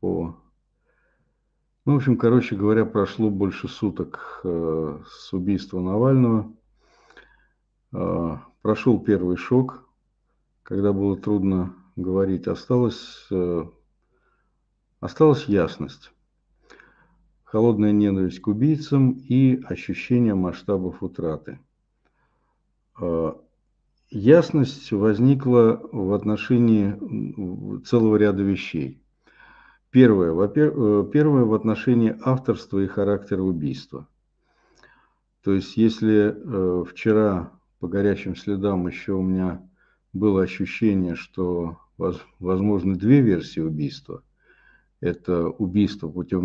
Ну, в общем, короче говоря, прошло больше суток с убийства Навального. Прошел первый шок, когда было трудно говорить. Осталась ясность, холодная ненависть к убийцам и ощущение масштабов утраты. Ясность возникла в отношении целого ряда вещей. Первое в отношении авторства и характера убийства. То есть, если вчера по горячим следам еще у меня было ощущение, что возможны две версии убийства. Это убийство путем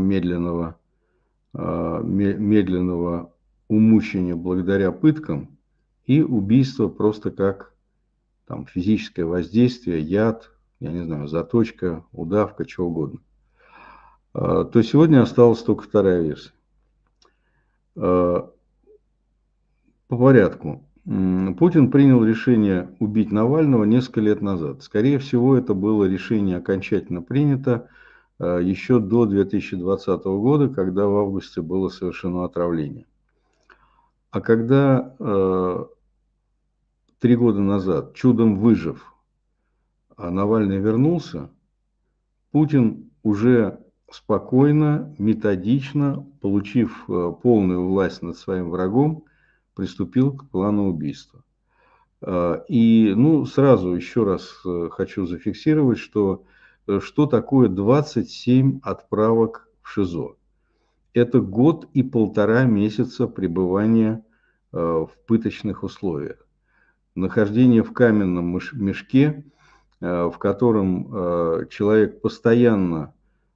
медленного умучения благодаря пыткам и убийство просто как там, физическое воздействие, яд, я не знаю, заточка, удавка, чего угодно. То сегодня осталась только вторая версия. По порядку. Путин принял решение убить Навального несколько лет назад. Скорее всего, это было решение окончательно принято еще до 2020 года, когда в августе было совершено отравление. А когда 3 года назад, чудом выжив, Навальный вернулся, Путин уже спокойно, методично, получив полную власть над своим врагом, приступил к плану убийства. И сразу еще раз хочу зафиксировать, что такое 27 отправок в ШИЗО. Это год и 1,5 месяца пребывания в пыточных условиях. Нахождение в каменном мешке, в котором человек постоянно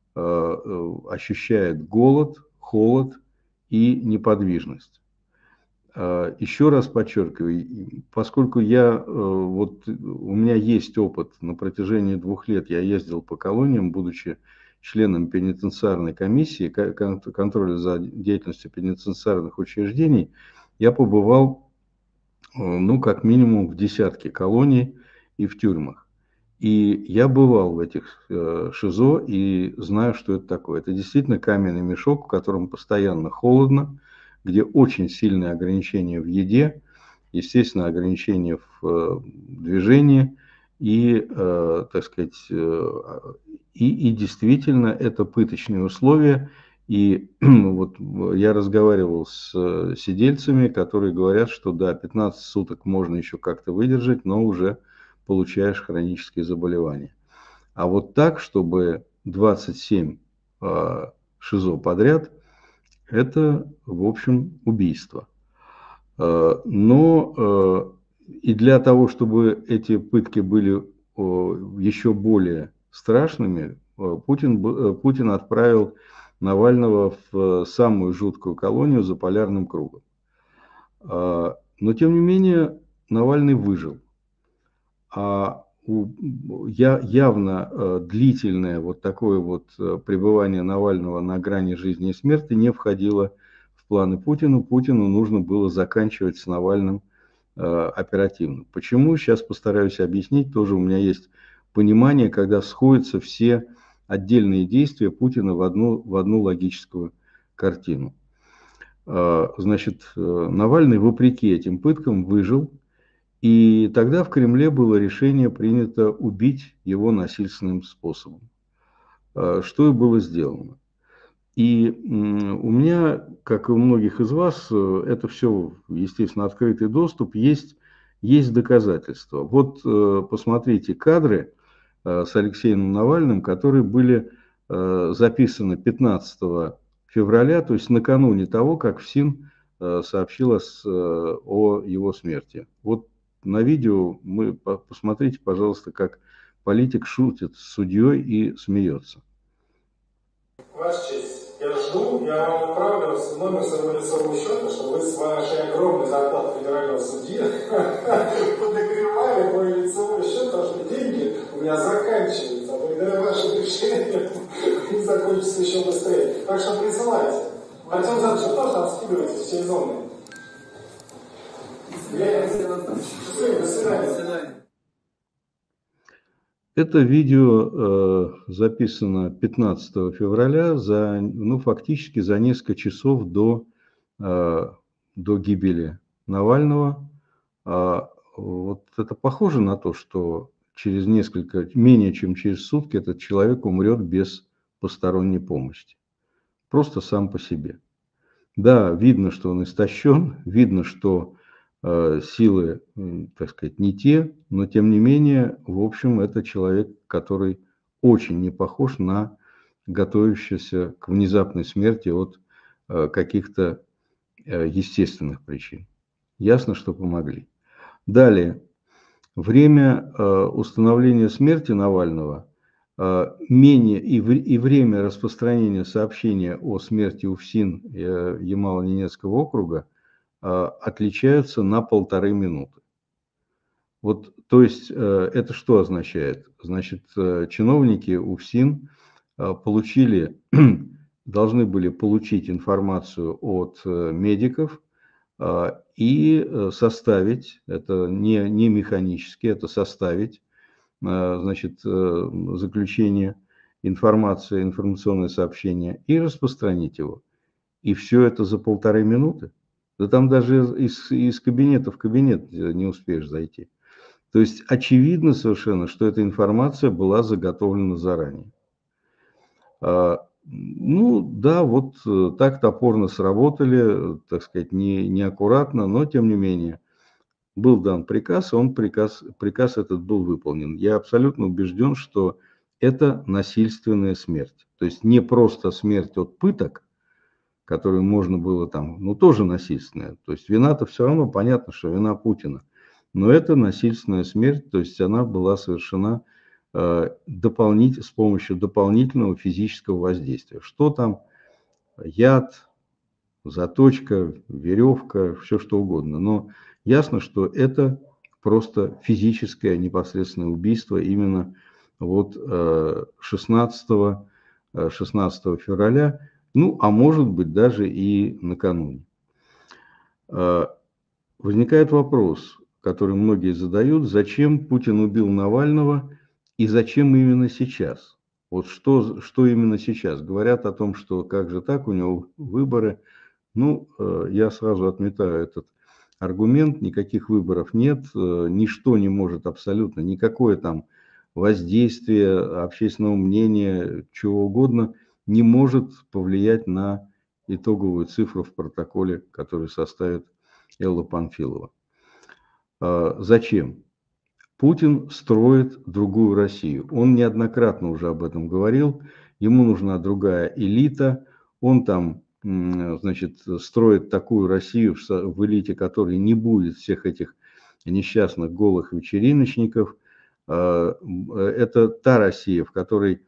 ощущает голод, холод и неподвижность. Еще раз подчеркиваю, поскольку у меня есть опыт, на протяжении 2 лет я ездил по колониям, будучи членом пенитенциарной комиссии, контроля за деятельностью пенитенциарных учреждений, я побывал, как минимум в десятке колоний и в тюрьмах. И я бывал в этих ШИЗО и знаю, что это такое. Это действительно каменный мешок, в котором постоянно холодно, где очень сильные ограничения в еде, естественно, ограничения в движении и, и действительно это пыточные условия. И вот я разговаривал с сидельцами, которые говорят, что да, 15 суток можно еще как-то выдержать, но уже получаешь хронические заболевания. А вот так, чтобы 27 ШИЗО подряд, это, в общем, убийство. Но и для того, чтобы эти пытки были еще более страшными, Путин отправил Навального в самую жуткую колонию за полярным кругом. Но, тем не менее, Навальный выжил. Явно длительное вот такое вот пребывание Навального на грани жизни и смерти не входило в планы Путина. Путину нужно было заканчивать с Навальным оперативно. Почему? Сейчас постараюсь объяснить. Тоже у меня есть понимание, когда сходятся все отдельные действия Путина в одну логическую картину. Значит, Навальный, вопреки этим пыткам, выжил. И тогда в Кремле было решение принято убить его насильственным способом, что и было сделано. И у меня, как и у многих из вас, это все, естественно, открытый доступ, есть доказательства. Вот посмотрите кадры с Алексеем Навальным, которые были записаны 15 февраля, то есть накануне того, как ФСИН сообщила о его смерти. Вот на видео посмотрите, пожалуйста, как политик шутит с судьей и смеется. Ваша честь, я жду, я вам отправлю номер своего лицевого счета, чтобы вы с вашей огромной зарплатой федерального судьи подогревали мой лицевой счет, потому что деньги у меня заканчиваются, а благодаря вашим решениям они закончатся еще быстрее. Так что присылайте. Артем Александрович, вы тоже там скидываете все зоны. До свидания. Это видео записано 15 февраля, фактически за несколько часов до гибели Навального. Вот это похоже на то, что менее чем через сутки этот человек умрет без посторонней помощи. Просто сам по себе. Да, видно, что он истощен, видно, что силы, так сказать, не те, но тем не менее, в общем, это человек, который очень не похож на готовящийся к внезапной смерти от каких-то естественных причин. Ясно, что помогли. Далее. Время установления смерти Навального и время распространения сообщения о смерти УФСИН Ямало-Ненецкого округа отличаются на 1,5 минуты. Вот, то есть, это что означает? Значит, чиновники УФСИН должны были получить информацию от медиков и составить, это не механически, это составить, значит, заключение, информационное сообщение и распространить его. И все это за 1,5 минуты. Да там даже из кабинета в кабинет не успеешь зайти. То есть очевидно совершенно, что эта информация была заготовлена заранее. Ну да, вот так топорно сработали, так сказать, неаккуратно, но тем не менее. Был дан приказ, приказ этот был выполнен. Я абсолютно убежден, что это насильственная смерть. То есть не просто смерть от пыток, которую можно было там, тоже насильственная. То есть вина-то все равно понятно, что вина Путина. Но это насильственная смерть, то есть она была совершена с помощью дополнительного физического воздействия. Что там? Яд, заточка, веревка, все что угодно. Но ясно, что это просто физическое непосредственное убийство именно вот 16 февраля, а может быть даже и накануне. Возникает вопрос, который многие задают, зачем Путин убил Навального и зачем именно сейчас? Вот что именно сейчас? Говорят о том, что как же так, у него выборы. Я сразу отметаю этот аргумент, никаких выборов нет, ничто не может абсолютно, никакое там воздействие общественного мнения, чего угодно, не может повлиять на итоговую цифру в протоколе, который составит Элла Панфилова. Зачем? Путин строит другую Россию. Он неоднократно уже об этом говорил. Ему нужна другая элита. Он там, значит, строит такую Россию, в элите которой не будет всех этих несчастных голых вечериночников. Это та Россия, в которой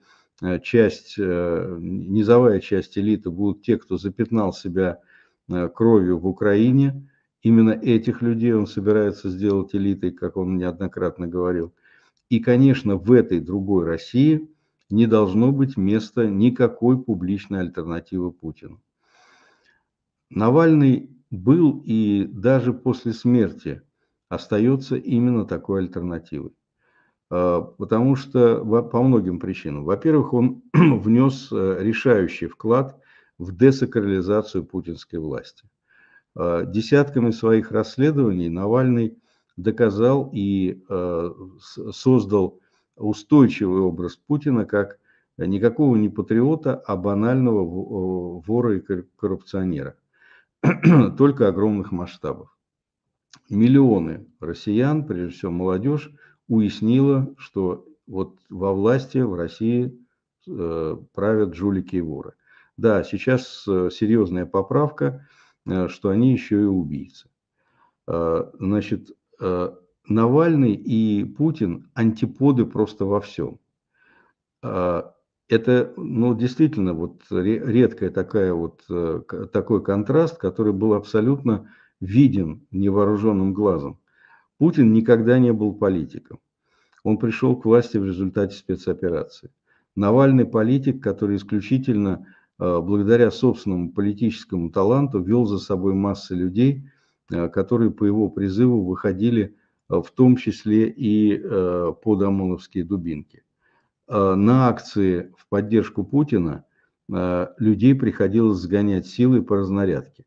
низовая часть элиты будут те, кто запятнал себя кровью в Украине. Именно этих людей он собирается сделать элитой, как он неоднократно говорил. И, конечно, в этой другой России не должно быть места никакой публичной альтернативы Путину. Навальный был и даже после смерти остается именно такой альтернативой. Потому что по многим причинам. Во-первых, он внес решающий вклад в десакрализацию путинской власти. Десятками своих расследований Навальный доказал и создал устойчивый образ Путина как никакого не патриота, а банального вора и коррупционера. Только огромных масштабов. Миллионы россиян, прежде всего молодежь, уяснила, что вот во власти в России правят жулики и воры. Да, сейчас серьезная поправка, что они еще и убийцы. Значит, Навальный и Путин антиподы просто во всем. Это, действительно, вот редкая такой контраст, который был абсолютно виден невооруженным глазом. Путин никогда не был политиком. Он пришел к власти в результате спецоперации. Навальный политик, который исключительно благодаря собственному политическому таланту вел за собой массы людей, которые по его призыву выходили в том числе и под ОМОНовские дубинки. На акции в поддержку Путина людей приходилось сгонять силой по разнарядке.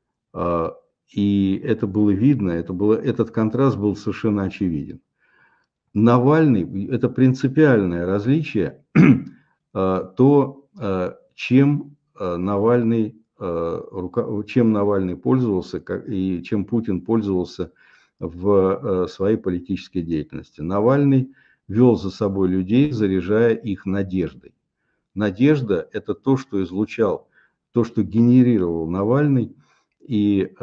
И это было видно, этот контраст был совершенно очевиден. Навальный – это принципиальное различие, то, чем Навальный пользовался и чем Путин пользовался в своей политической деятельности. Навальный вел за собой людей, заряжая их надеждой. Надежда – это то, что излучал, то, что генерировал Навальный, и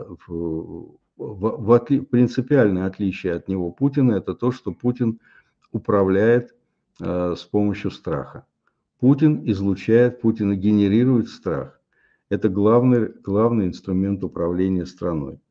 принципиальное отличие от него Путина – это то, что Путин управляет с помощью страха. Путин излучает, Путин генерирует страх. Это главный инструмент управления страной.